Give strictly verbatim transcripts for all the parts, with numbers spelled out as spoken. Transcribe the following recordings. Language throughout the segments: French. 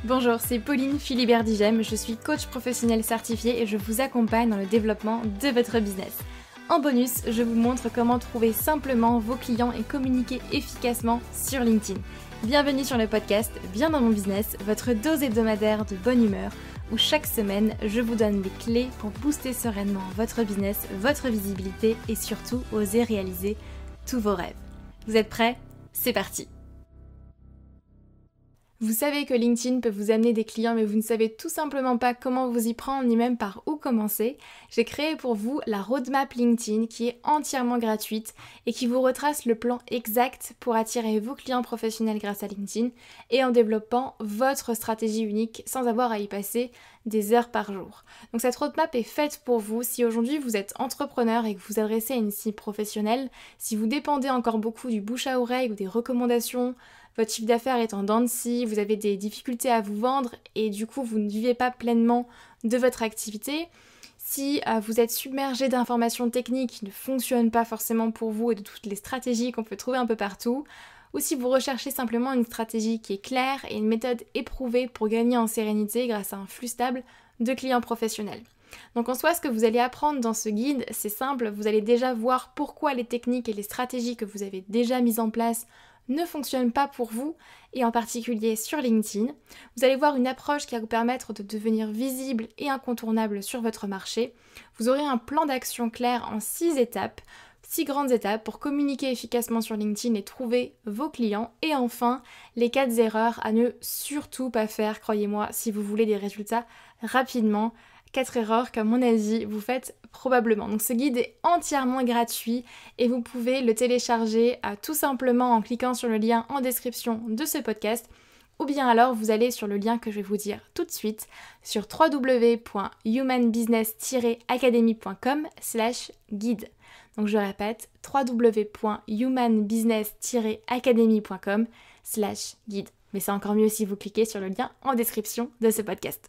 Bonjour, c'est Pauline Philibert-Digem, je suis coach professionnel certifié et je vous accompagne dans le développement de votre business. En bonus, je vous montre comment trouver simplement vos clients et communiquer efficacement sur LinkedIn. Bienvenue sur le podcast Bien dans mon business, votre dose hebdomadaire de bonne humeur, où chaque semaine, je vous donne les clés pour booster sereinement votre business, votre visibilité et surtout oser réaliser tous vos rêves. Vous êtes prêts ? C'est parti! Vous savez que LinkedIn peut vous amener des clients, mais vous ne savez tout simplement pas comment vous y prendre, ni même par où commencer. J'ai créé pour vous la roadmap LinkedIn qui est entièrement gratuite et qui vous retrace le plan exact pour attirer vos clients professionnels grâce à LinkedIn et en développant votre stratégie unique sans avoir à y passer des heures par jour. Donc cette roadmap est faite pour vous si aujourd'hui vous êtes entrepreneur et que vous adressez à une cible professionnelle, si vous dépendez encore beaucoup du bouche à oreille ou des recommandations, votre chiffre d'affaires est en dents de scie, vous avez des difficultés à vous vendre et du coup vous ne vivez pas pleinement de votre activité. Si euh, vous êtes submergé d'informations techniques qui ne fonctionnent pas forcément pour vous et de toutes les stratégies qu'on peut trouver un peu partout, ou si vous recherchez simplement une stratégie qui est claire et une méthode éprouvée pour gagner en sérénité grâce à un flux stable de clients professionnels. Donc en soi, ce que vous allez apprendre dans ce guide, c'est simple, vous allez déjà voir pourquoi les techniques et les stratégies que vous avez déjà mises en place ne fonctionnent pas pour vous, et en particulier sur LinkedIn. Vous allez voir une approche qui va vous permettre de devenir visible et incontournable sur votre marché. Vous aurez un plan d'action clair en six étapes, six grandes étapes pour communiquer efficacement sur LinkedIn et trouver vos clients. Et enfin, les quatre erreurs à ne surtout pas faire, croyez-moi, si vous voulez des résultats rapidement. Quatre erreurs qu'à mon avis vous faites probablement. Donc ce guide est entièrement gratuit et vous pouvez le télécharger euh, tout simplement en cliquant sur le lien en description de ce podcast, ou bien alors vous allez sur le lien que je vais vous dire tout de suite sur w w w point human business tiret academy point com slash guide. Donc je répète, w w w point human business tiret academy point com slash guide. Mais c'est encore mieux si vous cliquez sur le lien en description de ce podcast.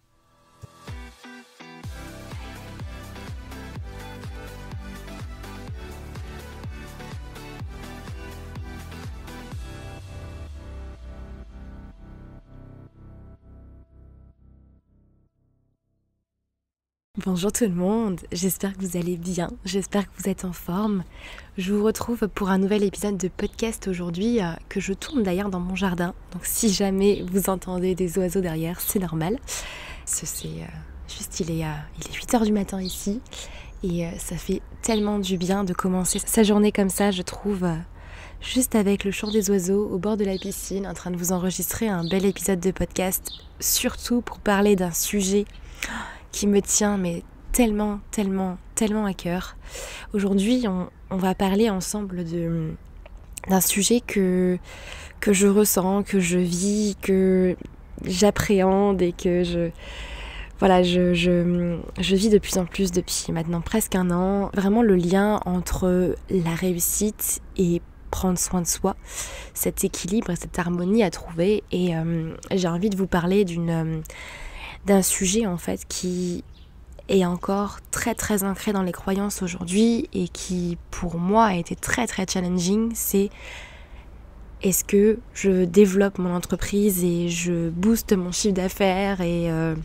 Bonjour tout le monde, j'espère que vous allez bien, j'espère que vous êtes en forme. Je vous retrouve pour un nouvel épisode de podcast aujourd'hui euh, que je tourne d'ailleurs dans mon jardin. Donc si jamais vous entendez des oiseaux derrière, c'est normal. C'est euh, juste, il est, euh, il est huit heures du matin ici et euh, ça fait tellement du bien de commencer sa journée comme ça, je trouve, euh, juste avec le chant des oiseaux au bord de la piscine, en train de vous enregistrer un bel épisode de podcast, surtout pour parler d'un sujet qui me tient mais tellement, tellement, tellement à cœur. Aujourd'hui, on, on va parler ensemble de, d'un sujet que, que je ressens, que je vis, que j'appréhende et que je, voilà, je, je, je vis de plus en plus depuis maintenant presque un an. Vraiment le lien entre la réussite et prendre soin de soi, cet équilibre et cette harmonie à trouver. Et euh, j'ai envie de vous parler d'une... Euh, d'un sujet en fait qui est encore très très ancré dans les croyances aujourd'hui et qui pour moi a été très très challenging, c'est est-ce que je développe mon entreprise et je booste mon chiffre d'affaires et, euh,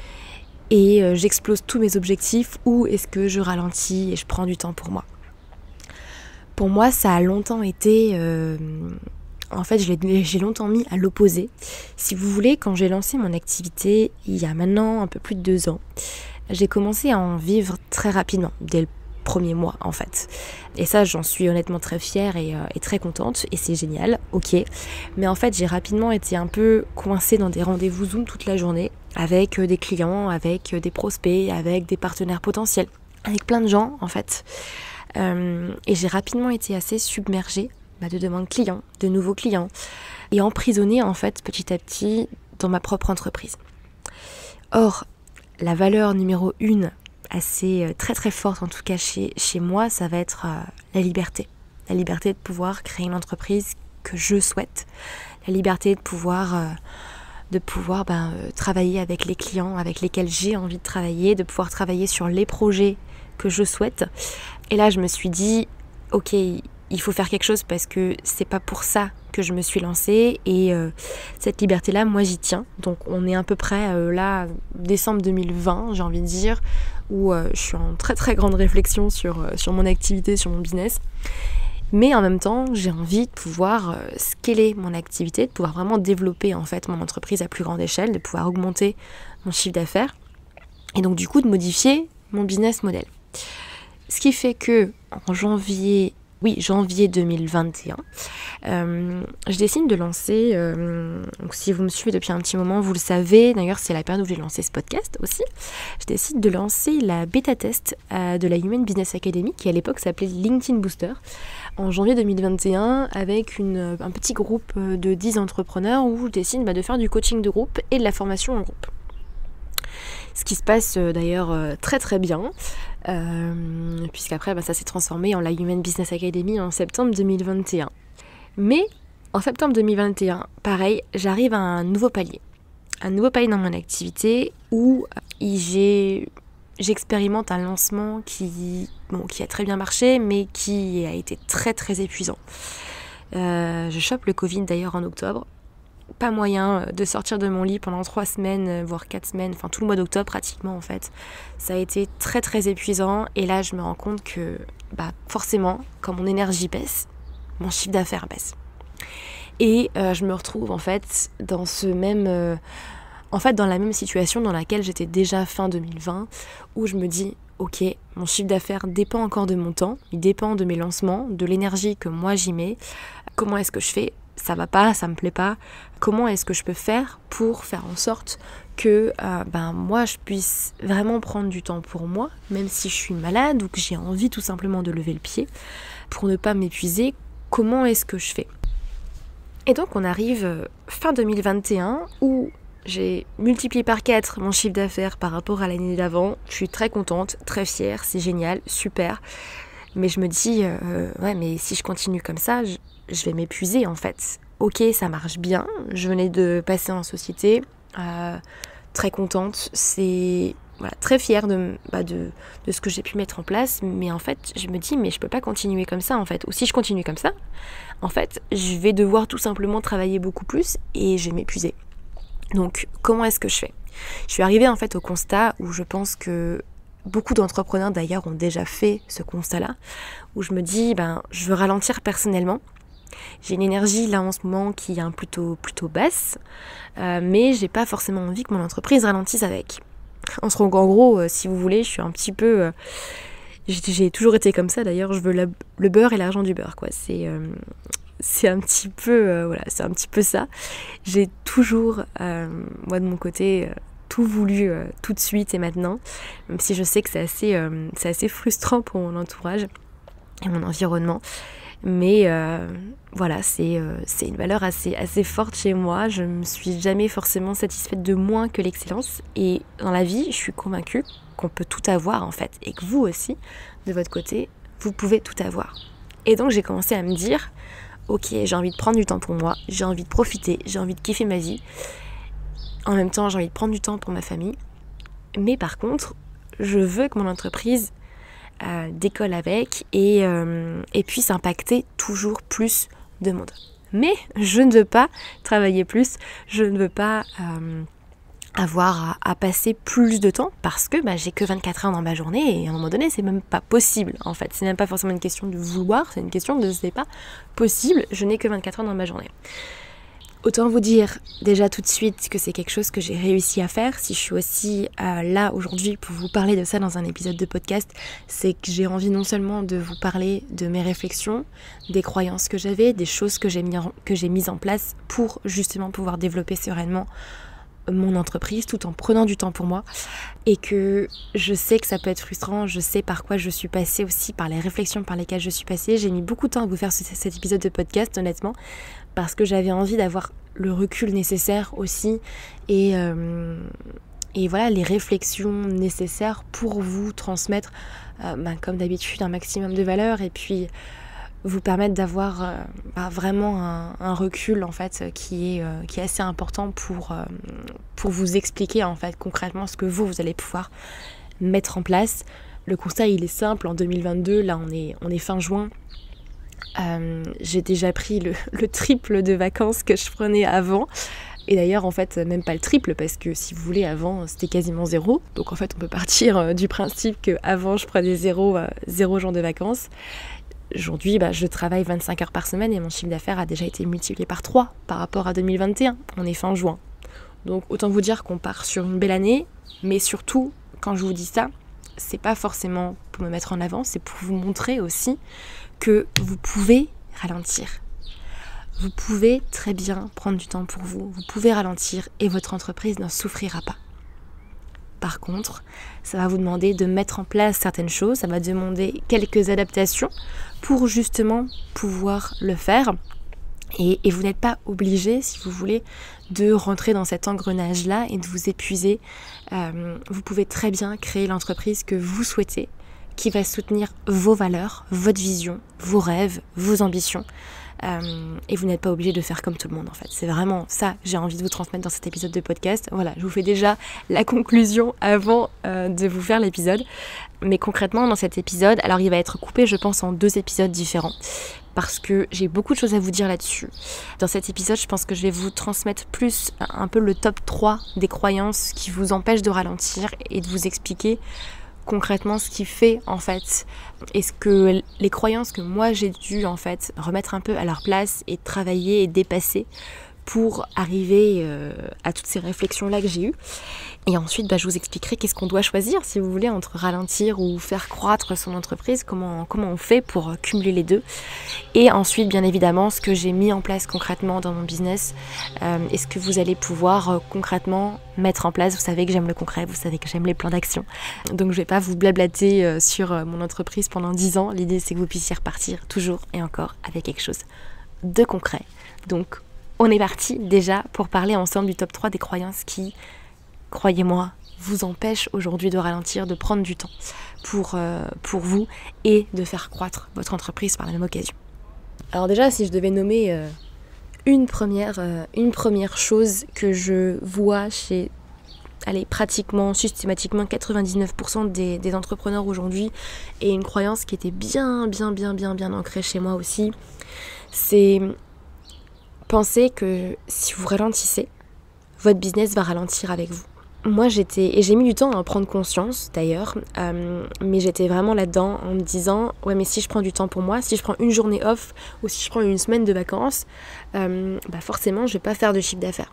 et euh, j'explose tous mes objectifs, ou est-ce que je ralentis et je prends du temps pour moi. Pour moi ça a longtemps été... Euh, En fait, je l'ai, j'ai longtemps mis à l'opposé. Si vous voulez, quand j'ai lancé mon activité, il y a maintenant un peu plus de deux ans, j'ai commencé à en vivre très rapidement, dès le premier mois en fait. Et ça, j'en suis honnêtement très fière et, euh, et très contente, et c'est génial, ok. Mais en fait, j'ai rapidement été un peu coincée dans des rendez-vous Zoom toute la journée, avec des clients, avec des prospects, avec des partenaires potentiels, avec plein de gens en fait. Euh, et j'ai rapidement été assez submergée de demandes clients, de nouveaux clients, et emprisonnée en fait petit à petit dans ma propre entreprise. Or, la valeur numéro une, assez très très forte en tout cas chez, chez moi, ça va être euh, la liberté. La liberté de pouvoir créer une entreprise que je souhaite, la liberté de pouvoir, euh, de pouvoir ben, euh, travailler avec les clients avec lesquels j'ai envie de travailler, de pouvoir travailler sur les projets que je souhaite. Et là je me suis dit, ok, il faut faire quelque chose parce que c'est pas pour ça que je me suis lancée et euh, cette liberté-là, moi j'y tiens. Donc on est à peu près euh, là, décembre deux mille vingt, j'ai envie de dire, où euh, je suis en très très grande réflexion sur, euh, sur mon activité, sur mon business. Mais en même temps, j'ai envie de pouvoir euh, scaler mon activité, de pouvoir vraiment développer en fait mon entreprise à plus grande échelle, de pouvoir augmenter mon chiffre d'affaires et donc du coup de modifier mon business model. Ce qui fait que en janvier, oui janvier deux mille vingt et un, euh, je décide de lancer, euh, donc si vous me suivez depuis un petit moment, vous le savez, d'ailleurs c'est la période où j'ai lancé ce podcast aussi, je décide de lancer la bêta test euh, de la Human Business Academy qui à l'époque s'appelait LinkedIn Booster, en janvier deux mille vingt et un avec une, un petit groupe de dix entrepreneurs où je décide bah, de faire du coaching de groupe et de la formation en groupe. Ce qui se passe euh, d'ailleurs euh, très très bien, euh, puisqu'après bah, ça s'est transformé en la Human Business Academy en septembre deux mille vingt et un. Mais en septembre deux mille vingt et un, pareil, j'arrive à un nouveau palier. Un nouveau palier dans mon activité où j'ai, j'expérimente un lancement qui, bon, qui a très bien marché, mais qui a été très très épuisant. Euh, je chope le Covid d'ailleurs en octobre. Pas moyen de sortir de mon lit pendant trois semaines, voire quatre semaines, enfin tout le mois d'octobre pratiquement en fait. Ça a été très très épuisant et là je me rends compte que bah, forcément quand mon énergie baisse, mon chiffre d'affaires baisse. Et euh, je me retrouve en fait dans ce même, euh, en fait dans la même situation dans laquelle j'étais déjà fin deux mille vingt, où je me dis ok, mon chiffre d'affaires dépend encore de mon temps, il dépend de mes lancements, de l'énergie que moi j'y mets. Comment est-ce que je fais ? Ça va pas, ça me plaît pas. Comment est-ce que je peux faire pour faire en sorte que euh, ben, moi je puisse vraiment prendre du temps pour moi, même si je suis malade ou que j'ai envie tout simplement de lever le pied, pour ne pas m'épuiser, comment est-ce que je fais ? Et donc on arrive fin deux mille vingt et un où j'ai multiplié par quatre mon chiffre d'affaires par rapport à l'année d'avant. Je suis très contente, très fière, c'est génial, super. Mais je me dis, euh, ouais mais si je continue comme ça, je, je vais m'épuiser en fait. Ok, ça marche bien, je venais de passer en société, euh, très contente, c'est voilà, très fière de, bah de, de ce que j'ai pu mettre en place, mais en fait je me dis mais je peux pas continuer comme ça en fait, ou si je continue comme ça, en fait je vais devoir tout simplement travailler beaucoup plus et je vais m'épuiser. Donc comment est-ce que je fais ? Je suis arrivée en fait au constat où je pense que beaucoup d'entrepreneurs d'ailleurs ont déjà fait ce constat-là, où je me dis ben je veux ralentir personnellement. J'ai une énergie là en ce moment qui est plutôt, plutôt basse, euh, mais j'ai pas forcément envie que mon entreprise ralentisse avec. En, en gros, euh, si vous voulez, je suis un petit peu... Euh, j'ai, j'ai toujours été comme ça d'ailleurs, je veux la, le beurre et l'argent du beurre, quoi. C'est, euh, c'est un petit peu... Euh, voilà, c'est un petit peu ça. J'ai toujours, euh, moi de mon côté... Euh, tout voulu euh, tout de suite et maintenant, même si je sais que c'est assez, euh, c'est assez frustrant pour mon entourage et mon environnement. Mais euh, voilà, c'est, euh, c'est une valeur assez, assez forte chez moi. Je ne me suis jamais forcément satisfaite de moins que l'excellence. Et dans la vie, je suis convaincue qu'on peut tout avoir en fait. Et que vous aussi, de votre côté, vous pouvez tout avoir. Et donc j'ai commencé à me dire, ok, j'ai envie de prendre du temps pour moi, j'ai envie de profiter, j'ai envie de kiffer ma vie. En même temps, j'ai envie de prendre du temps pour ma famille. Mais par contre, je veux que mon entreprise euh, décolle avec et, euh, et puisse impacter toujours plus de monde. Mais je ne veux pas travailler plus, je ne veux pas euh, avoir à, à passer plus de temps parce que bah, j'ai que vingt-quatre heures dans ma journée et à un moment donné, c'est même pas possible en fait. C'est même pas forcément une question de vouloir, c'est une question de c'est pas possible, je n'ai que vingt-quatre heures dans ma journée. Autant vous dire déjà tout de suite que c'est quelque chose que j'ai réussi à faire. Si je suis aussi euh, là aujourd'hui pour vous parler de ça dans un épisode de podcast, c'est que j'ai envie non seulement de vous parler de mes réflexions, des croyances que j'avais, des choses que j'ai mis en, que j'ai mises en place pour justement pouvoir développer sereinement mon entreprise tout en prenant du temps pour moi, et que je sais que ça peut être frustrant, je sais par quoi je suis passée aussi, par les réflexions par lesquelles je suis passée. J'ai mis beaucoup de temps à vous faire ce, cet épisode de podcast honnêtement, parce que j'avais envie d'avoir le recul nécessaire aussi et, euh, et voilà les réflexions nécessaires pour vous transmettre euh, bah, comme d'habitude un maximum de valeur et puis vous permettre d'avoir euh, bah, vraiment un, un recul en fait qui est, euh, qui est assez important pour, euh, pour vous expliquer en fait concrètement ce que vous, vous allez pouvoir mettre en place. Le constat il est simple, en deux mille vingt-deux, là on est, on est fin juin, Euh, j'ai déjà pris le, le triple de vacances que je prenais avant. Et d'ailleurs, en fait, même pas le triple, parce que si vous voulez, avant, c'était quasiment zéro. Donc en fait, on peut partir euh, du principe qu'avant, je prenais zéro, euh, zéro jour de vacances. Aujourd'hui, bah, je travaille vingt-cinq heures par semaine et mon chiffre d'affaires a déjà été multiplié par trois par rapport à deux mille vingt et un. On est fin juin. Donc autant vous dire qu'on part sur une belle année, mais surtout, quand je vous dis ça, c'est pas forcément pour me mettre en avant, c'est pour vous montrer aussi que vous pouvez ralentir. Vous pouvez très bien prendre du temps pour vous, vous pouvez ralentir et votre entreprise n'en souffrira pas. Par contre, ça va vous demander de mettre en place certaines choses, ça va demander quelques adaptations pour justement pouvoir le faire. Et, et vous n'êtes pas obligé, si vous voulez, de rentrer dans cet engrenage-là et de vous épuiser. Euh, vous pouvez très bien créer l'entreprise que vous souhaitez, qui va soutenir vos valeurs, votre vision, vos rêves, vos ambitions. Euh, et vous n'êtes pas obligé de faire comme tout le monde en fait. C'est vraiment ça que j'ai envie de vous transmettre dans cet épisode de podcast. Voilà, je vous fais déjà la conclusion avant euh, de vous faire l'épisode. Mais concrètement dans cet épisode, alors il va être coupé je pense en deux épisodes différents. Parce que j'ai beaucoup de choses à vous dire là-dessus. Dans cet épisode, je pense que je vais vous transmettre plus un peu le top trois des croyances qui vous empêchent de ralentir et de vous expliquer concrètement ce qui fait en fait et ce que les croyances que moi j'ai dû en fait remettre un peu à leur place et travailler et dépasser pour arriver euh, à toutes ces réflexions là que j'ai eues. Et ensuite bah, je vous expliquerai qu'est-ce qu'on doit choisir si vous voulez entre ralentir ou faire croître son entreprise, comment, comment on fait pour cumuler les deux. Et ensuite bien évidemment ce que j'ai mis en place concrètement dans mon business euh, et ce que vous allez pouvoir euh, concrètement mettre en place. Vous savez que j'aime le concret, vous savez que j'aime les plans d'action. Donc je vais pas vous blablater euh, sur euh, mon entreprise pendant dix ans. L'idée c'est que vous puissiez repartir toujours et encore avec quelque chose de concret. Donc on est parti déjà pour parler ensemble du top trois des croyances qui, croyez-moi, vous empêchent aujourd'hui de ralentir, de prendre du temps pour, euh, pour vous et de faire croître votre entreprise par la même occasion. Alors déjà, si je devais nommer euh, une, première, euh, une première chose que je vois chez allez, pratiquement, systématiquement quatre-vingt-dix-neuf pour cent des, des entrepreneurs aujourd'hui, et une croyance qui était bien, bien, bien, bien, bien ancrée chez moi aussi, c'est penser que si vous ralentissez, votre business va ralentir avec vous. Moi j'étais, et j'ai mis du temps à en prendre conscience d'ailleurs, euh, mais j'étais vraiment là-dedans en me disant ouais mais si je prends du temps pour moi, si je prends une journée off ou si je prends une semaine de vacances, euh, bah forcément je vais pas faire de chiffre d'affaires.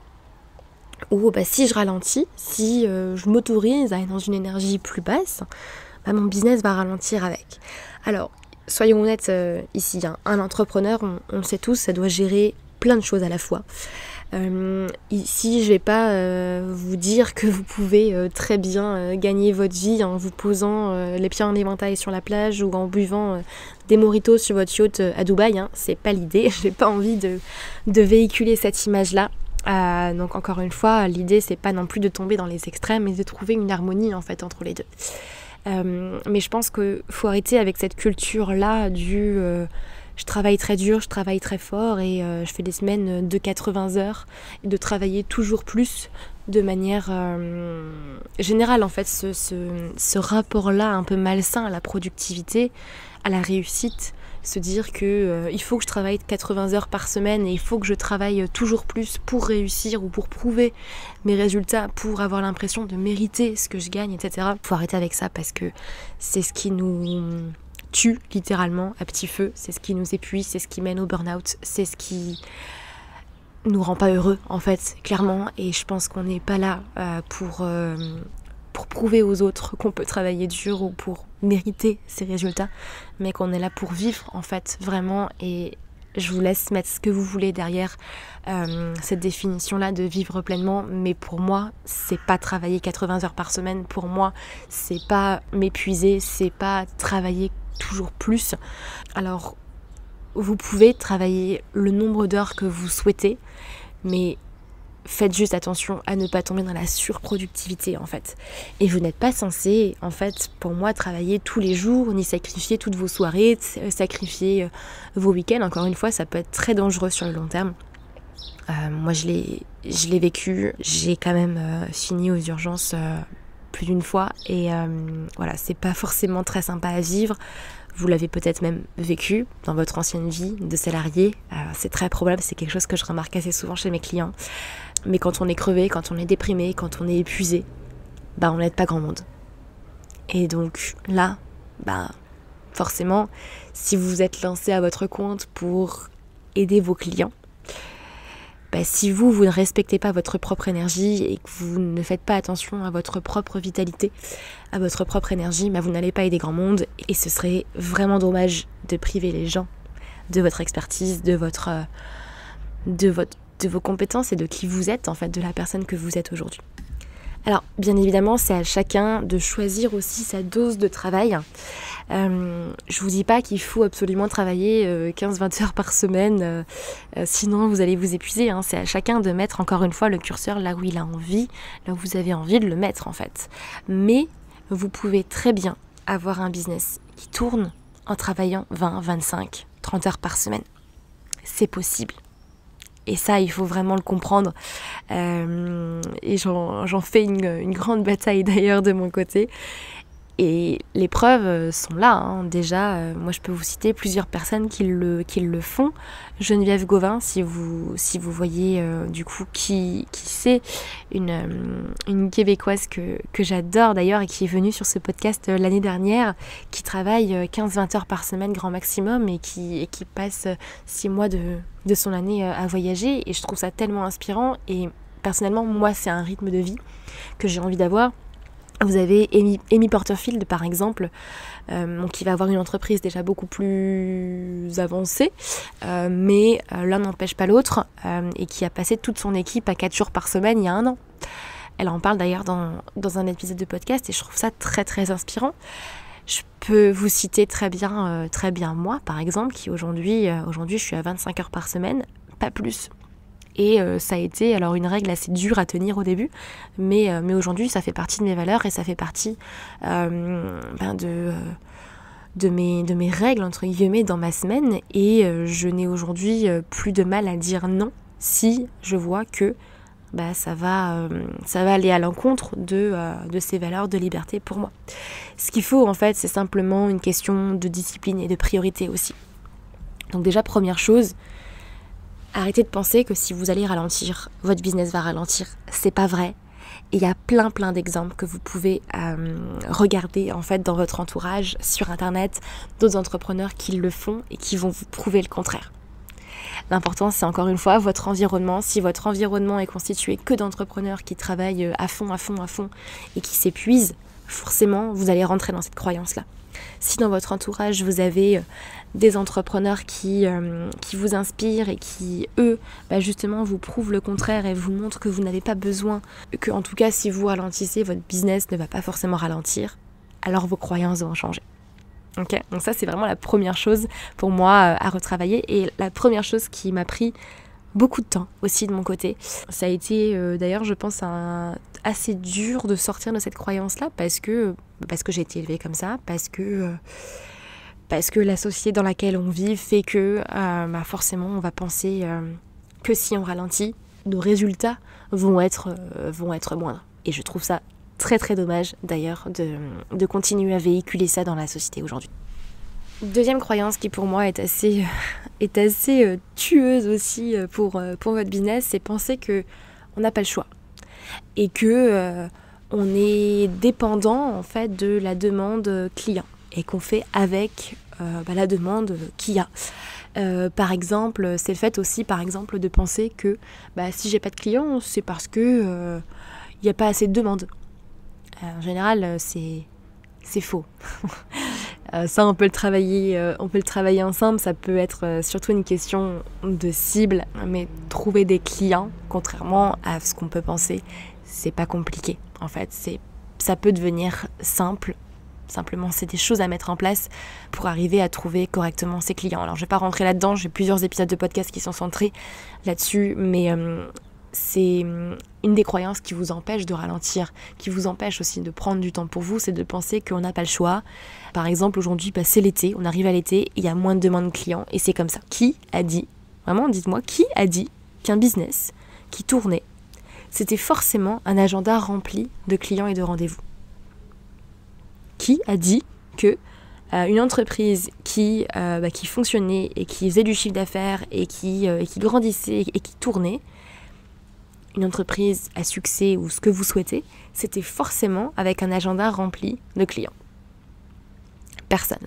Ou bah si je ralentis, si euh, je m'autorise à être dans une énergie plus basse, bah mon business va ralentir avec. Alors soyons honnêtes euh, ici, hein, un entrepreneur, on, on le sait tous, ça doit gérer plein de choses à la fois. Euh, ici, je vais pas euh, vous dire que vous pouvez euh, très bien euh, gagner votre vie en vous posant euh, les pieds en éventail sur la plage ou en buvant euh, des mojitos sur votre yacht euh, à Dubaï. Hein. C'est pas l'idée. J'ai pas envie de, de véhiculer cette image-là. Euh, donc encore une fois, l'idée c'est pas non plus de tomber dans les extrêmes, mais de trouver une harmonie en fait entre les deux. Euh, mais je pense qu'il faut arrêter avec cette culture-là du euh, je travaille très dur, je travaille très fort et euh, je fais des semaines de quatre-vingts heures et de travailler toujours plus de manière euh, générale en fait. Ce, ce, ce rapport-là un peu malsain à la productivité, à la réussite, se dire que euh, il faut que je travaille quatre-vingts heures par semaine et il faut que je travaille toujours plus pour réussir ou pour prouver mes résultats, pour avoir l'impression de mériter ce que je gagne, et cetera. Il faut arrêter avec ça parce que c'est ce qui nous tue littéralement à petit feu, c'est ce qui nous épuise, c'est ce qui mène au burn-out, c'est ce qui nous rend pas heureux en fait, clairement. Et je pense qu'on n'est pas là euh, pour... Euh, pour prouver aux autres qu'on peut travailler dur ou pour mériter ces résultats, mais qu'on est là pour vivre en fait vraiment. Et je vous laisse mettre ce que vous voulez derrière euh, cette définition-là de vivre pleinement, mais pour moi c'est pas travailler quatre-vingts heures par semaine, pour moi c'est pas m'épuiser, c'est pas travailler toujours plus. Alors vous pouvez travailler le nombre d'heures que vous souhaitez, mais faites juste attention à ne pas tomber dans la surproductivité en fait. Et vous n'êtes pas censé en fait pour moi travailler tous les jours, ni sacrifier toutes vos soirées, sacrifier vos week-ends. Encore une fois, ça peut être très dangereux sur le long terme. Euh, moi je l'ai, je l'ai vécu, j'ai quand même euh, fini aux urgences euh, plus d'une fois et euh, voilà, c'est pas forcément très sympa à vivre. Vous l'avez peut-être même vécu dans votre ancienne vie de salarié. Euh, c'est très probable, c'est quelque chose que je remarque assez souvent chez mes clients. Mais quand on est crevé, quand on est déprimé, quand on est épuisé, bah on n'aide pas grand monde. Et donc là, bah forcément, si vous vous êtes lancé à votre compte pour aider vos clients, bah, si vous, vous ne respectez pas votre propre énergie et que vous ne faites pas attention à votre propre vitalité, à votre propre énergie, bah, vous n'allez pas aider grand monde et ce serait vraiment dommage de priver les gens de votre expertise, de votre, de votre, de vos compétences et de qui vous êtes, en fait, de la personne que vous êtes aujourd'hui. Alors, bien évidemment, c'est à chacun de choisir aussi sa dose de travail. Euh, je vous dis pas qu'il faut absolument travailler euh, quinze à vingt heures par semaine, euh, euh, sinon vous allez vous épuiser. Hein. C'est à chacun de mettre encore une fois le curseur là où il a envie, là où vous avez envie de le mettre en fait. Mais vous pouvez très bien avoir un business qui tourne en travaillant vingt, vingt-cinq, trente heures par semaine. C'est possible. Et ça, il faut vraiment le comprendre. Euh, et j'en, j'en fais une, une grande bataille d'ailleurs de mon côté. Et les preuves sont là. Hein. Déjà, euh, moi je peux vous citer plusieurs personnes qui le, qui le font. Geneviève Gauvin, si vous, si vous voyez euh, du coup qui, qui c'est, une, euh, une Québécoise que, que j'adore d'ailleurs et qui est venue sur ce podcast euh, l'année dernière, qui travaille quinze à vingt heures par semaine grand maximum et qui, et qui passe six mois de, de son année euh, à voyager. Et je trouve ça tellement inspirant. Et personnellement, moi c'est un rythme de vie que j'ai envie d'avoir. Vous avez Amy, Amy Porterfield par exemple, euh, qui va avoir une entreprise déjà beaucoup plus avancée, euh, mais euh, l'un n'empêche pas l'autre, euh, et qui a passé toute son équipe à quatre jours par semaine il y a un an. Elle en parle d'ailleurs dans, dans un épisode de podcast et je trouve ça très très inspirant. Je peux vous citer très bien, euh, très bien moi par exemple, qui aujourd'hui, euh, aujourd'hui je suis à vingt-cinq heures par semaine, pas plus. Et euh, ça a été alors une règle assez dure à tenir au début, mais, euh, mais aujourd'hui ça fait partie de mes valeurs et ça fait partie euh, ben de, euh, de, mes, de mes règles entre guillemets dans ma semaine. Et euh, je n'ai aujourd'hui euh, plus de mal à dire non si je vois que bah, ça, va, euh, ça va aller à l'encontre de, euh, de ces valeurs de liberté pour moi. Ce qu'il faut en fait, c'est simplement une question de discipline et de priorité aussi. Donc déjà, première chose, arrêtez de penser que si vous allez ralentir, votre business va ralentir. C'est pas vrai. Et il y a plein plein d'exemples que vous pouvez euh, regarder en fait dans votre entourage, sur internet, d'autres entrepreneurs qui le font et qui vont vous prouver le contraire. L'important, c'est encore une fois votre environnement. Si votre environnement est constitué que d'entrepreneurs qui travaillent à fond, à fond, à fond et qui s'épuisent, forcément, vous allez rentrer dans cette croyance-là. Si dans votre entourage, vous avez des entrepreneurs qui, euh, qui vous inspirent et qui, eux, bah justement, vous prouvent le contraire et vous montrent que vous n'avez pas besoin, que en tout cas, si vous ralentissez, votre business ne va pas forcément ralentir, alors vos croyances vont changer. Okay, donc ça, c'est vraiment la première chose pour moi euh, à retravailler et la première chose qui m'a pris beaucoup de temps aussi de mon côté. Ça a été euh, d'ailleurs, je pense, un, assez dur de sortir de cette croyance-là parce que, parce que j'ai été élevée comme ça, parce que, euh, parce que la société dans laquelle on vit fait que euh, bah forcément on va penser euh, que si on ralentit, nos résultats vont être, euh, vont être moindres. Et je trouve ça très très dommage d'ailleurs de, de continuer à véhiculer ça dans la société aujourd'hui. Deuxième croyance qui pour moi est assez, est assez euh, tueuse aussi pour, euh, pour votre business, c'est penser qu'on n'a pas le choix et que euh, on est dépendant en fait de la demande client et qu'on fait avec euh, bah, la demande qu'il y a. Euh, par exemple, c'est le fait aussi par exemple de penser que bah, si j'ai pas de clients, c'est parce que il euh, n'y a pas assez de demande. En général, c'est, c'est faux. euh, ça, on peut le travailler, euh, on peut le travailler ensemble. Ça peut être euh, surtout une question de cible, mais trouver des clients, contrairement à ce qu'on peut penser, c'est pas compliqué. En fait, c'est, ça peut devenir simple. Simplement, c'est des choses à mettre en place pour arriver à trouver correctement ses clients. Alors, je vais pas rentrer là-dedans. J'ai plusieurs épisodes de podcast qui sont centrés là-dessus, mais euh, c'est une des croyances qui vous empêche de ralentir, qui vous empêche aussi de prendre du temps pour vous, c'est de penser qu'on n'a pas le choix. Par exemple, aujourd'hui, bah, c'est l'été, on arrive à l'été, il y a moins de demandes clients et c'est comme ça. Qui a dit, vraiment, dites-moi, qui a dit qu'un business qui tournait, c'était forcément un agenda rempli de clients et de rendez-vous ? Qui a dit que euh, une entreprise qui, euh, bah, qui fonctionnait et qui faisait du chiffre d'affaires et qui, euh, et qui grandissait et qui tournait, une entreprise à succès ou ce que vous souhaitez, c'était forcément avec un agenda rempli de clients. Personne.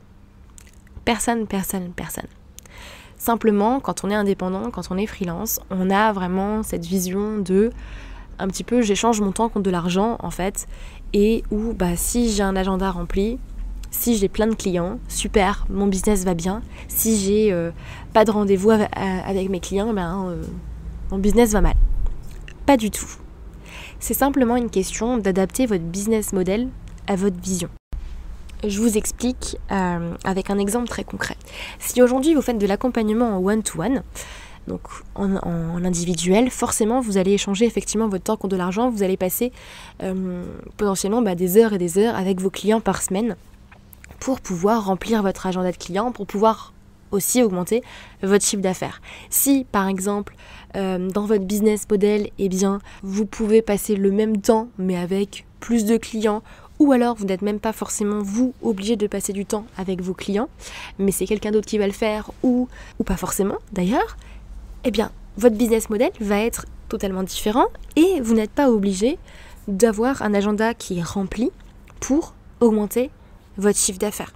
Personne, personne, personne. Simplement, quand on est indépendant, quand on est freelance, on a vraiment cette vision de un petit peu j'échange mon temps contre de l'argent en fait, et où bah, si j'ai un agenda rempli, si j'ai plein de clients, super, mon business va bien. Si j'ai euh, pas de rendez-vous avec, avec mes clients, ben, euh, mon business va mal. Pas du tout. C'est simplement une question d'adapter votre business model à votre vision. Je vous explique euh, avec un exemple très concret. Si aujourd'hui vous faites de l'accompagnement en one-to-one, donc en, en individuel, forcément vous allez échanger effectivement votre temps contre de l'argent, vous allez passer euh, potentiellement bah, des heures et des heures avec vos clients par semaine pour pouvoir remplir votre agenda de clients, pour pouvoir aussi augmenter votre chiffre d'affaires. Si par exemple euh, dans votre business model, eh bien, vous pouvez passer le même temps mais avec plus de clients, ou alors vous n'êtes même pas forcément vous obligé de passer du temps avec vos clients, mais c'est quelqu'un d'autre qui va le faire, ou, ou pas forcément d'ailleurs, eh bien votre business model va être totalement différent et vous n'êtes pas obligé d'avoir un agenda qui est rempli pour augmenter votre chiffre d'affaires.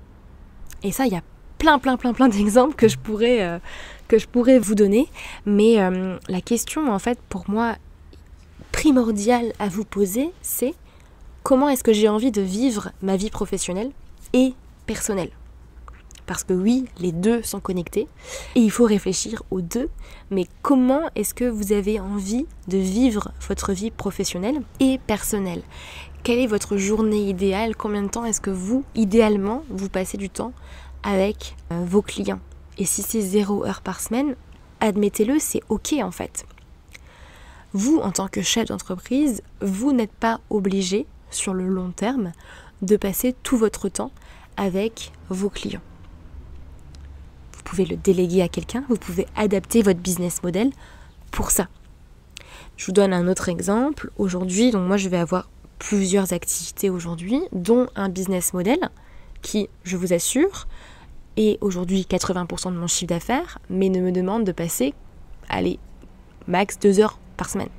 Et ça, il y a plein, plein, plein, plein d'exemples que je pourrais, euh, que je pourrais vous donner. Mais euh, la question, en fait, pour moi, primordiale à vous poser, c'est comment est-ce que j'ai envie de vivre ma vie professionnelle et personnelle ? Parce que oui, les deux sont connectés et il faut réfléchir aux deux. Mais comment est-ce que vous avez envie de vivre votre vie professionnelle et personnelle ? Quelle est votre journée idéale ? Combien de temps est-ce que vous, idéalement, vous passez du temps avec euh, vos clients ? Et si c'est zéro heure par semaine, admettez-le, c'est ok en fait. Vous, en tant que chef d'entreprise, vous n'êtes pas obligé, sur le long terme, de passer tout votre temps avec vos clients. Vous pouvez le déléguer à quelqu'un, vous pouvez adapter votre business model pour ça. Je vous donne un autre exemple. Aujourd'hui, donc moi je vais avoir plusieurs activités aujourd'hui, dont un business model qui, je vous assure, est aujourd'hui quatre-vingts pour cent de mon chiffre d'affaires, mais ne me demande de passer, allez, max deux heures par semaine.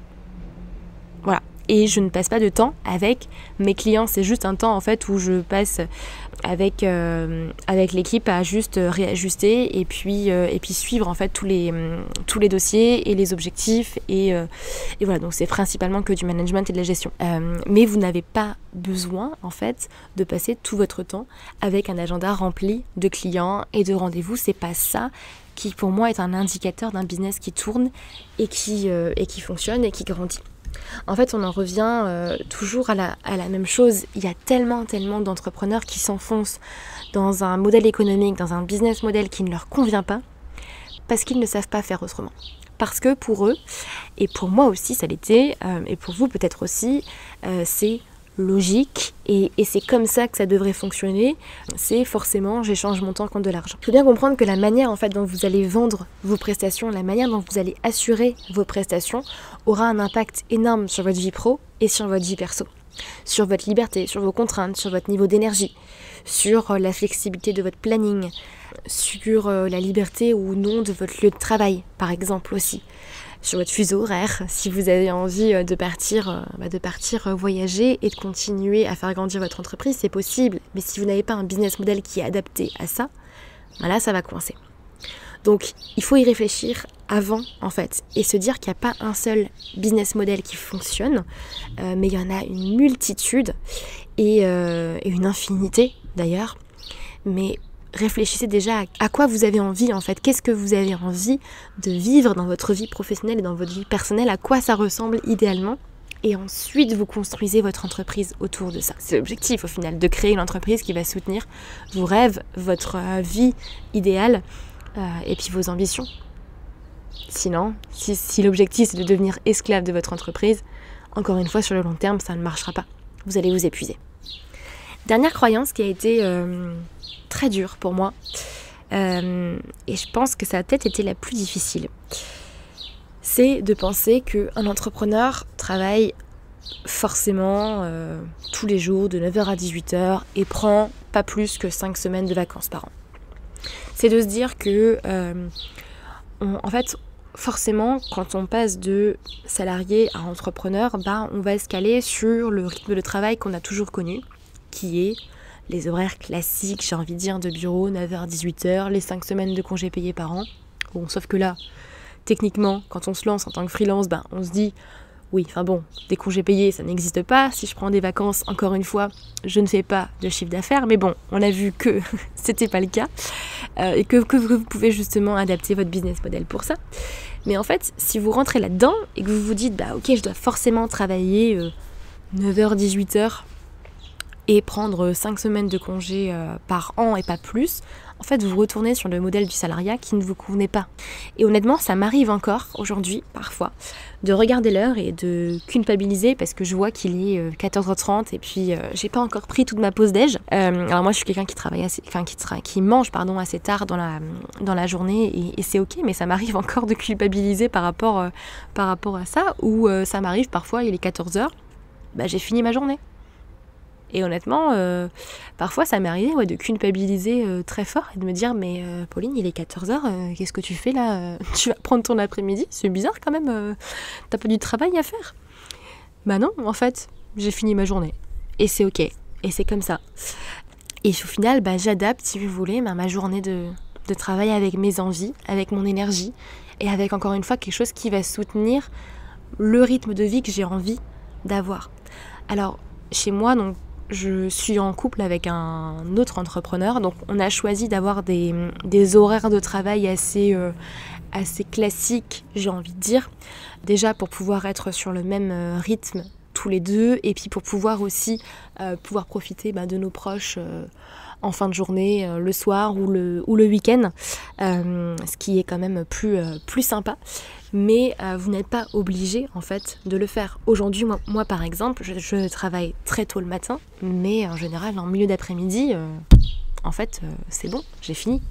Voilà. Et je ne passe pas de temps avec mes clients. C'est juste un temps en fait où je passe avec, euh, avec l'équipe à juste réajuster et puis, euh, et puis suivre en fait tous les, tous les dossiers et les objectifs. Et, euh, et voilà, donc c'est principalement que du management et de la gestion. Euh, mais vous n'avez pas besoin en fait de passer tout votre temps avec un agenda rempli de clients et de rendez-vous. C'est pas ça qui pour moi est un indicateur d'un business qui tourne et qui, euh, et qui fonctionne et qui grandit. En fait, on en revient euh, toujours à la, à la même chose. Il y a tellement, tellement d'entrepreneurs qui s'enfoncent dans un modèle économique, dans un business model qui ne leur convient pas, parce qu'ils ne savent pas faire autrement. Parce que pour eux, et pour moi aussi ça l'était, euh, et pour vous peut-être aussi, euh, c'est logique, et, et c'est comme ça que ça devrait fonctionner. C'est forcément, j'échange mon temps contre de l'argent. Il faut bien comprendre que la manière en fait dont vous allez vendre vos prestations, la manière dont vous allez assurer vos prestations aura un impact énorme sur votre vie pro et sur votre vie perso, sur votre liberté, sur vos contraintes, sur votre niveau d'énergie, sur la flexibilité de votre planning, sur la liberté ou non de votre lieu de travail, par exemple aussi, sur votre fuseau horaire, si vous avez envie de partir, bah de partir voyager et de continuer à faire grandir votre entreprise, c'est possible. Mais si vous n'avez pas un business model qui est adapté à ça, bah là, ça va coincer. Donc, il faut y réfléchir avant, en fait, et se dire qu'il n'y a pas un seul business model qui fonctionne, euh, mais il y en a une multitude et, euh, et une infinité, d'ailleurs. Mais réfléchissez déjà à, à quoi vous avez envie, en fait. Qu'est-ce que vous avez envie de vivre dans votre vie professionnelle et dans votre vie personnelle? À quoi ça ressemble idéalement? Et ensuite, vous construisez votre entreprise autour de ça. C'est l'objectif, au final, de créer une entreprise qui va soutenir vos rêves, votre euh, vie idéale, Euh, et puis vos ambitions. Sinon, si, si l'objectif c'est de devenir esclave de votre entreprise, encore une fois sur le long terme, ça ne marchera pas. Vous allez vous épuiser. Dernière croyance qui a été euh, très dure pour moi, euh, et je pense que ça a peut-être été la plus difficile, c'est de penser qu'un entrepreneur travaille forcément euh, tous les jours de neuf heures à dix-huit heures et prend pas plus que cinq semaines de vacances par an. C'est de se dire que, euh, on, en fait, forcément, quand on passe de salarié à entrepreneur, bah, on va se caler sur le rythme de travail qu'on a toujours connu, qui est les horaires classiques, j'ai envie de dire, de bureau, neuf heures à dix-huit heures, les cinq semaines de congés payés par an. Bon, sauf que là, techniquement, quand on se lance en tant que freelance, bah, on se dit... Oui, enfin bon, des congés payés, ça n'existe pas. Si je prends des vacances, encore une fois, je ne fais pas de chiffre d'affaires. Mais bon, on a vu que c'était pas le cas. Euh, et que, que vous pouvez justement adapter votre business model pour ça. Mais en fait, si vous rentrez là-dedans et que vous vous dites, bah ok, je dois forcément travailler euh, neuf heures, dix-huit heures et prendre cinq semaines de congés euh, par an et pas plus, en fait, vous retournez sur le modèle du salariat qui ne vous convenait pas. Et honnêtement, ça m'arrive encore aujourd'hui, parfois, de regarder l'heure et de culpabiliser parce que je vois qu'il est quatorze heures trente et puis euh, j'ai pas encore pris toute ma pause déj. Euh, alors moi, je suis quelqu'un qui travaille assez, enfin qui, tra- qui mange pardon assez tard dans la dans la journée et, et c'est ok, mais ça m'arrive encore de culpabiliser par rapport euh, par rapport à ça. Ou euh, ça m'arrive parfois, il est quatorze heures, bah j'ai fini ma journée. Et honnêtement, euh, parfois ça m'est arrivé ouais, de culpabiliser euh, très fort et de me dire mais euh, Pauline, il est quatorze heures, euh, qu'est-ce que tu fais là? Tu vas prendre ton après-midi? C'est bizarre quand même, euh, t'as pas du travail à faire? Bah non, en fait, j'ai fini ma journée. Et c'est ok, et c'est comme ça. Et au final, bah, j'adapte, si vous voulez, bah, ma journée de, de travail avec mes envies, avec mon énergie, et avec encore une fois quelque chose qui va soutenir le rythme de vie que j'ai envie d'avoir. Alors, chez moi, donc, je suis en couple avec un autre entrepreneur, donc on a choisi d'avoir des, des horaires de travail assez, euh, assez classiques, j'ai envie de dire. Déjà pour pouvoir être sur le même rythme tous les deux, et puis pour pouvoir aussi euh, pouvoir profiter bah, de nos proches euh, en fin de journée, euh, le soir ou le, ou le week-end, euh, ce qui est quand même plus, euh, plus sympa. Mais euh, vous n'êtes pas obligé en fait de le faire. Aujourd'hui, moi, moi par exemple, je, je travaille très tôt le matin, mais en général en milieu d'après-midi, euh, en fait, euh, c'est bon, j'ai fini.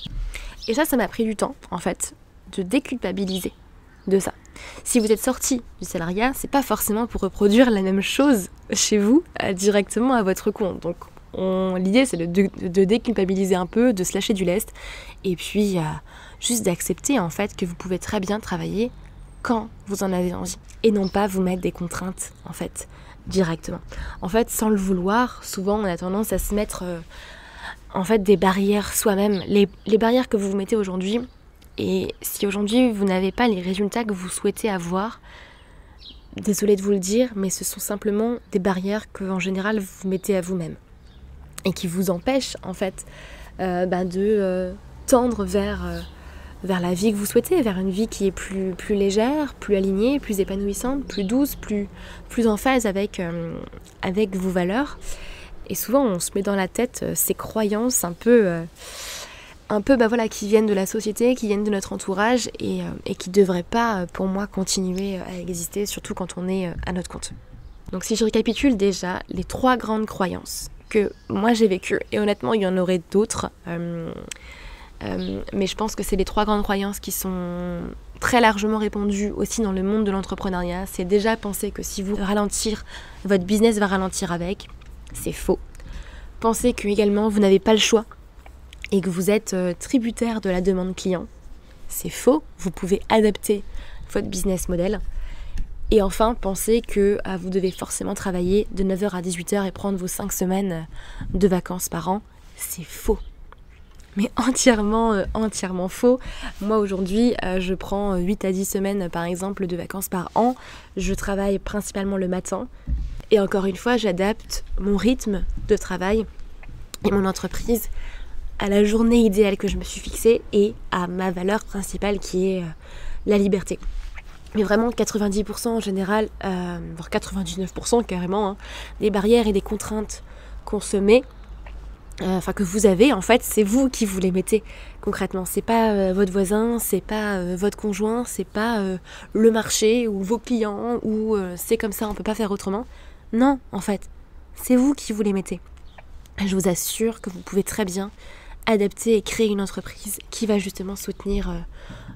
Et ça, ça m'a pris du temps en fait de déculpabiliser de ça. Si vous êtes sorti du salariat, c'est pas forcément pour reproduire la même chose chez vous euh, directement à votre compte. Donc on, l'idée c'est de, de, de déculpabiliser un peu, de se lâcher du lest, et puis euh, juste d'accepter en fait que vous pouvez très bien travailler quand vous en avez envie et non pas vous mettre des contraintes en fait directement. En fait, sans le vouloir, souvent on a tendance à se mettre euh, en fait des barrières soi-même. Les, les barrières que vous vous mettez aujourd'hui, et si aujourd'hui vous n'avez pas les résultats que vous souhaitez avoir, désolée de vous le dire, mais ce sont simplement des barrières que en général vous mettez à vous-même et qui vous empêchent en fait euh, bah, de euh, tendre vers euh, vers la vie que vous souhaitez, vers une vie qui est plus, plus légère, plus alignée, plus épanouissante, plus douce, plus, plus en phase avec, euh, avec vos valeurs. Et souvent, on se met dans la tête euh, ces croyances un peu, euh, un peu bah voilà, qui viennent de la société, qui viennent de notre entourage et, euh, et qui ne devraient pas, pour moi, continuer à exister, surtout quand on est à notre compte. Donc si je récapitule déjà les trois grandes croyances que moi j'ai vécues, et honnêtement, il y en aurait d'autres, euh, Euh, mais je pense que c'est les trois grandes croyances qui sont très largement répandues aussi dans le monde de l'entrepreneuriat. C'est déjà penser que si vous ralentir, votre business va ralentir avec. C'est faux. Pensez que également vous n'avez pas le choix et que vous êtes euh, tributaire de la demande client. C'est faux. Vous pouvez adapter votre business model. Et enfin, pensez que ah, vous devez forcément travailler de neuf heures à dix-huit heures et prendre vos cinq semaines de vacances par an. C'est faux. Mais entièrement, euh, entièrement faux. Moi aujourd'hui, euh, je prends huit à dix semaines par exemple de vacances par an. Je travaille principalement le matin. Et encore une fois, j'adapte mon rythme de travail et mon entreprise à la journée idéale que je me suis fixée et à ma valeur principale qui est euh, la liberté. Mais vraiment quatre-vingt-dix pour cent en général, euh, voire quatre-vingt-dix-neuf pour cent carrément, hein, des barrières et des contraintes qu'on se met, Euh, enfin que vous avez, en fait, c'est vous qui vous les mettez concrètement. C'est pas euh, votre voisin, c'est pas euh, votre conjoint, c'est pas euh, le marché ou vos clients ou euh, c'est comme ça, on peut pas faire autrement. Non, en fait, c'est vous qui vous les mettez. Je vous assure que vous pouvez très bien adapter et créer une entreprise qui va justement soutenir euh,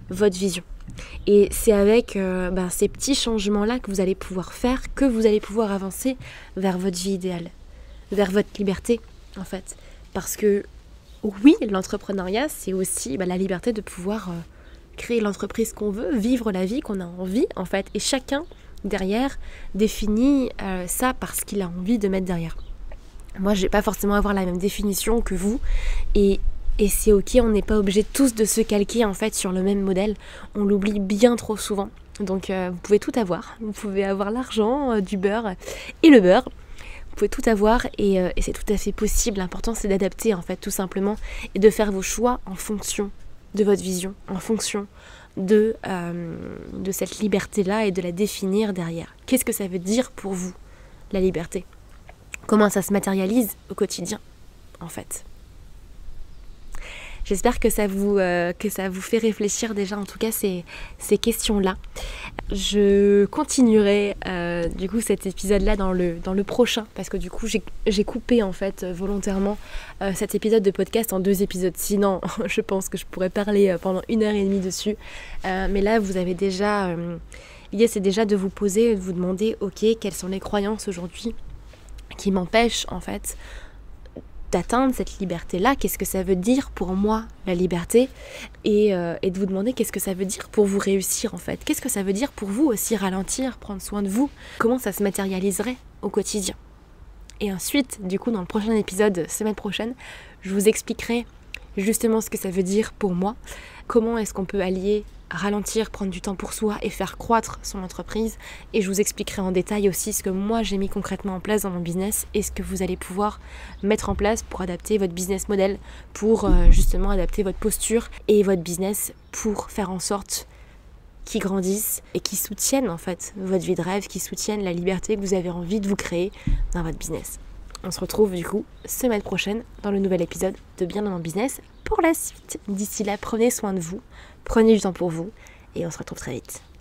votre vision. Et c'est avec euh, ben, ces petits changements-là que vous allez pouvoir faire, que vous allez pouvoir avancer vers votre vie idéale, vers votre liberté en fait. Parce que oui, l'entrepreneuriat, c'est aussi ben, la liberté de pouvoir euh, créer l'entreprise qu'on veut, vivre la vie qu'on a envie en fait. Et chacun derrière définit euh, ça parce qu'il a envie de mettre derrière. Moi, je vais pas forcément avoir la même définition que vous et Et c'est ok, on n'est pas obligé tous de se calquer en fait sur le même modèle. On l'oublie bien trop souvent. Donc euh, vous pouvez tout avoir. Vous pouvez avoir l'argent, euh, du beurre et le beurre. Vous pouvez tout avoir et, euh, et c'est tout à fait possible. L'important c'est d'adapter en fait tout simplement et de faire vos choix en fonction de votre vision, en fonction de, euh, de cette liberté-là et de la définir derrière. Qu'est-ce que ça veut dire pour vous, la liberté ? Comment ça se matérialise au quotidien en fait ? J'espère que ça vous, euh, que ça vous fait réfléchir déjà, en tout cas, ces, ces questions-là. Je continuerai euh, du coup cet épisode-là dans le, dans le prochain, parce que du coup, j'ai, j'ai coupé en fait volontairement euh, cet épisode de podcast en deux épisodes. Sinon, je pense que je pourrais parler pendant une heure et demie dessus. Euh, mais là, vous avez déjà... Euh, l'idée, c'est déjà de vous poser et de vous demander, ok, quelles sont les croyances aujourd'hui qui m'empêchent en fait d'atteindre cette liberté-là, qu'est-ce que ça veut dire pour moi, la liberté, et, euh, et de vous demander qu'est-ce que ça veut dire pour vous réussir en fait, qu'est-ce que ça veut dire pour vous aussi ralentir, prendre soin de vous, comment ça se matérialiserait au quotidien. Et ensuite, du coup, dans le prochain épisode, semaine prochaine, je vous expliquerai justement ce que ça veut dire pour moi, comment est-ce qu'on peut allier ralentir, prendre du temps pour soi et faire croître son entreprise. Et je vous expliquerai en détail aussi ce que moi j'ai mis concrètement en place dans mon business et ce que vous allez pouvoir mettre en place pour adapter votre business model, pour euh, justement adapter votre posture et votre business pour faire en sorte qu'ils grandissent et qu'ils soutiennent en fait votre vie de rêve, qu'ils soutiennent la liberté que vous avez envie de vous créer dans votre business. On se retrouve du coup semaine prochaine dans le nouvel épisode de Bien dans mon business pour la suite. D'ici là, prenez soin de vous, prenez du temps pour vous et on se retrouve très vite.